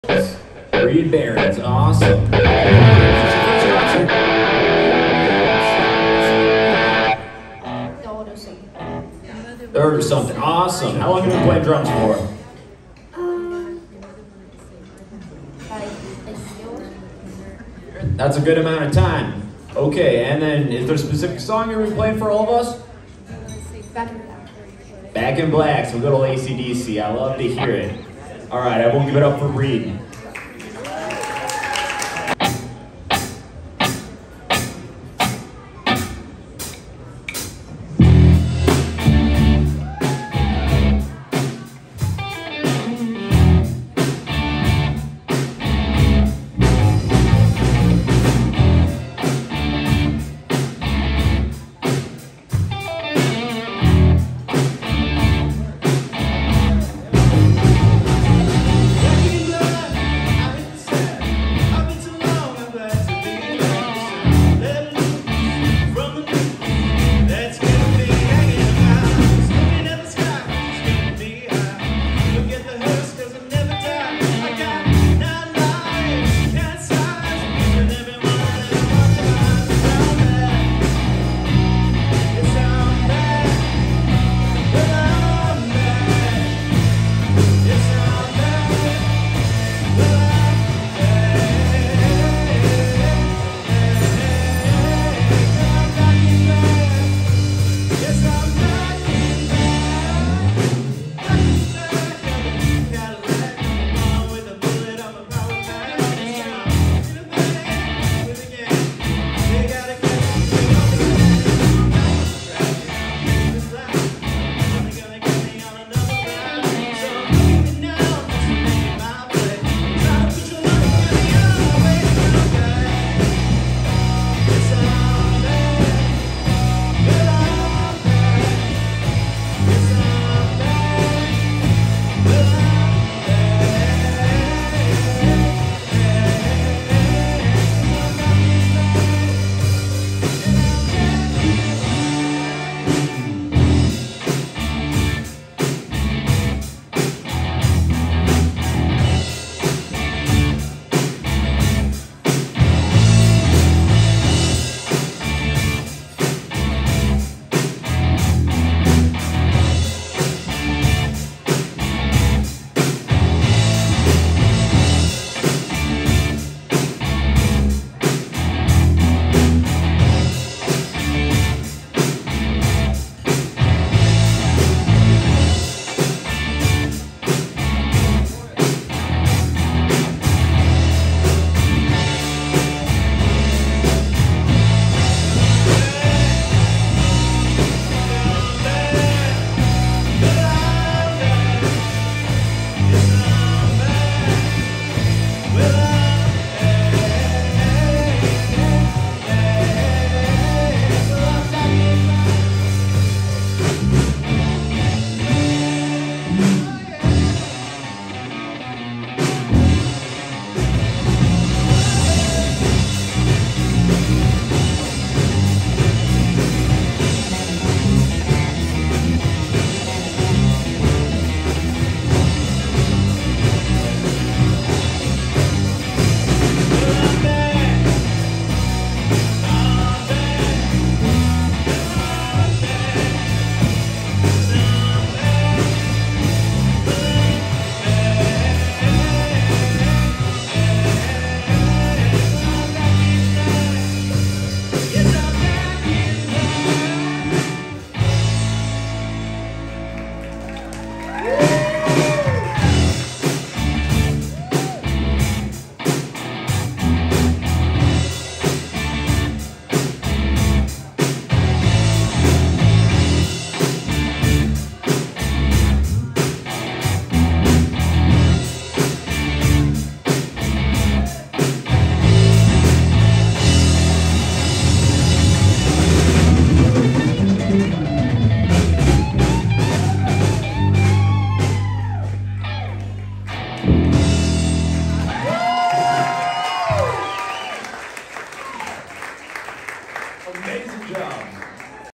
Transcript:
Reid Behrens, awesome. Third or something, awesome. How long have you been playing drums for? That's a good amount of time. Okay, and then is there a specific song you're going to be playing for all of us? Back in Black, some good old AC/DC. I love to hear it. All right, I won't give it up for Reid.